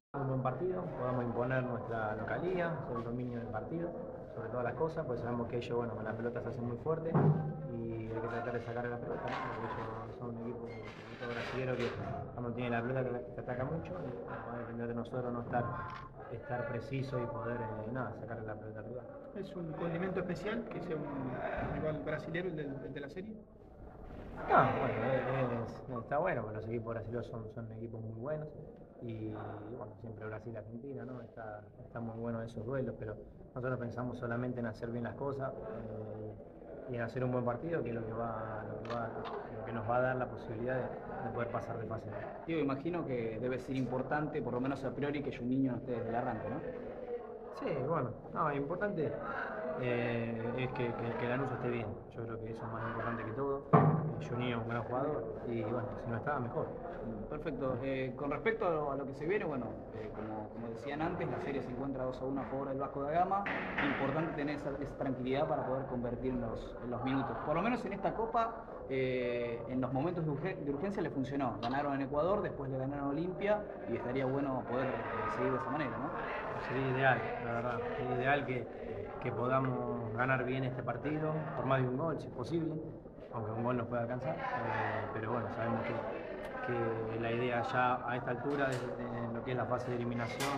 Un buen partido, podamos imponer nuestra localía, hacer el dominio del partido, sobre todas las cosas, pues sabemos que ellos, bueno, con la pelota se hacen muy fuerte y hay que tratar de sacar la pelota, ¿no? Porque ellos son un equipo todo brasilero que cuando tiene la pelota te ataca mucho y va a depender de nosotros no estar preciso y poder sacarle la pelota al rival. ¿Es un condimento especial que sea un rival brasilero, el de la serie? No, bueno, está bueno, porque los equipos brasileños son equipos muy buenos y bueno, siempre Brasil-Argentina, ¿no? Está muy bueno esos duelos, pero nosotros pensamos solamente en hacer bien las cosas y en hacer un buen partido, que es lo que nos va a dar la posibilidad de poder pasar de fase. Digo, imagino que debe ser importante, por lo menos a priori, que Juninho no esté desde el arranque, ¿no? Sí, bueno, no, importante es que Lanús esté bien. Yo creo que eso es más importante que todo. Juninho es un gran jugador y bueno, si no estaba mejor. Perfecto. Con respecto a lo que se viene, bueno, como decían antes, la serie se encuentra 2-1 a favor del Vasco da Gama. Importante tener esa tranquilidad para poder convertir en los minutos. Por lo menos en esta Copa, en los momentos de urgencia le funcionó. Ganaron en Ecuador, después le ganaron a Olimpia y estaría bueno poder seguir de esa manera, ¿no? Sería ideal, la verdad. Sería ideal que podamos ganar bien este partido, por más de un gol, si es posible, aunque un gol nos pueda alcanzar. Pero bueno, sabemos que la idea ya a esta altura, de lo que es la fase de eliminación,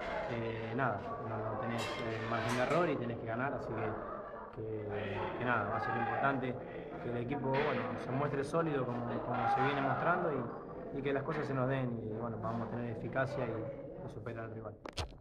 no tenés margen de error y tenés que ganar, así que nada, va a ser importante que el equipo bueno, se muestre sólido como se viene mostrando y que las cosas se nos den y bueno, vamos a tener eficacia y superar al rival.